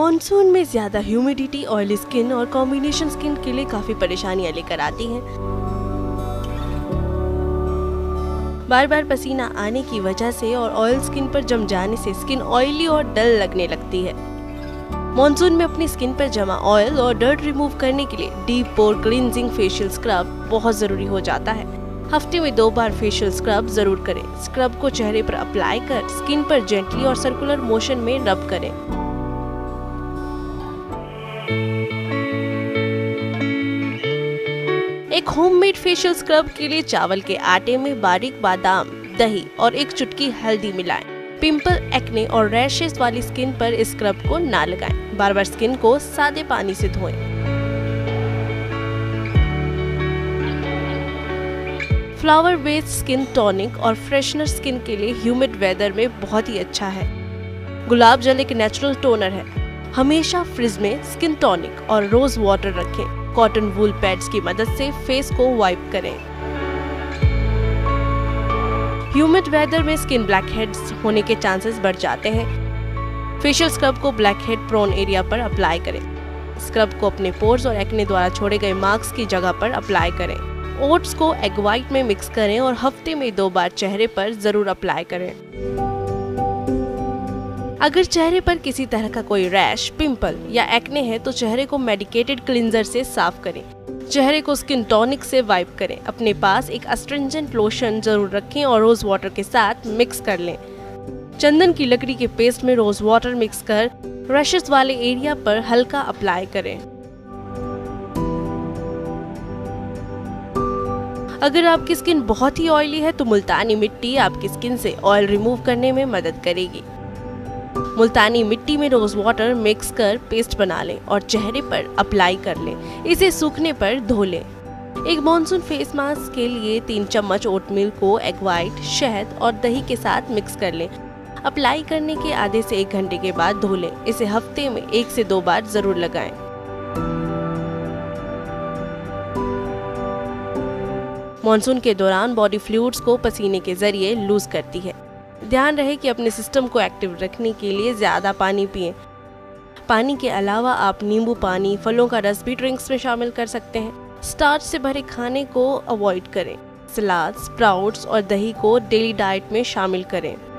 Monsoon में ज्यादा humidity oily skin और कॉम्बिनेशन स्किन के लिए काफी परेशानियां लेकर आती हैं। बार बार पसीना आने की वजह से और ऑयल स्किन पर जम जाने से स्किन ऑयली और डल लगने लगती है। मॉनसून में अपनी स्किन पर जमा ऑयल और डर्ट रिमूव करने के लिए deep pore cleansing facial scrub बहुत जरूरी हो जाता है। हफ्ते में 2 बार फेशियल स्क्रब जरूर करें। स्क्रब को चेहरे पर अप्लाई कर स्किन पर जेंटली और सर्कुलर मोशन में रब करें। एक होममेड फेशियल स्क्रब के लिए चावल के आटे में बारीक बादाम, दही और 1 चुटकी हल्दी मिलाएं। पिंपल, एक्ने और रैशेस वाली स्किन पर इस स्क्रब को ना लगाएं। बार बार स्किन को सादे पानी से धोएं। फ्लावर बेस्ड स्किन टॉनिक और फ्रेशनर स्किन के लिए ह्यूमिड वेदर में बहुत ही अच्छा है। गुलाब जल एक नेचुरल टोनर है। हमेशा फ्रिज में स्किन टॉनिक और रोज वाटर रखें। कॉटन वूल पैड्स की मदद से फेस को वाइप करें। ह्यूमिड वेदर में स्किन ब्लैक हेड्स होने के चांसेस बढ़ जाते हैं। फेशियल स्क्रब को ब्लैक हेड प्रोन एरिया पर अप्लाई करें। स्क्रब को अपने पोर्स और एक्ने द्वारा छोड़े गए मार्क्स की जगह पर अप्लाई करें। ओट्स को एग व्हाइट में मिक्स करें और हफ्ते में 2 बार चेहरे पर जरूर अप्लाई करें। अगर चेहरे पर किसी तरह का कोई रैश, पिंपल या एक्ने है तो चेहरे को मेडिकेटेड क्लींजर से साफ करें। चेहरे को स्किन टॉनिक से वाइप करें। अपने पास एक अस्ट्रिंजेंट लोशन जरूर रखें और रोज वाटर के साथ मिक्स कर लें। चंदन की लकड़ी के पेस्ट में रोज वाटर मिक्स कर रैशेस वाले एरिया पर हल्का अप्लाई करें। अगर आपकी स्किन बहुत ही ऑयली है तो मुल्तानी मिट्टी आपकी स्किन से ऑयल रिमूव करने में मदद करेगी। मुल्तानी मिट्टी में रोज वाटर मिक्स कर पेस्ट बना लें और चेहरे पर अप्लाई कर लें। इसे सूखने पर धो लें। एक मॉनसून फेस मास्क के लिए 3 चम्मच ओटमील को एग व्हाइट, शहद और दही के साथ मिक्स कर लें। अप्लाई करने के आधे से 1 घंटे के बाद धो लें। इसे हफ्ते में 1 से 2 बार जरूर लगाएं। मॉनसून के दौरान बॉडी फ्लूइड्स को पसीने के जरिए लूज करती है। ध्यान रहे कि अपने सिस्टम को एक्टिव रखने के लिए ज्यादा पानी पिएं। पानी के अलावा आप नींबू पानी, फलों का रस भी ड्रिंक्स में शामिल कर सकते हैं। स्टार्च से भरे खाने को अवॉइड करें। सलाद, स्प्राउट्स और दही को डेली डाइट में शामिल करें।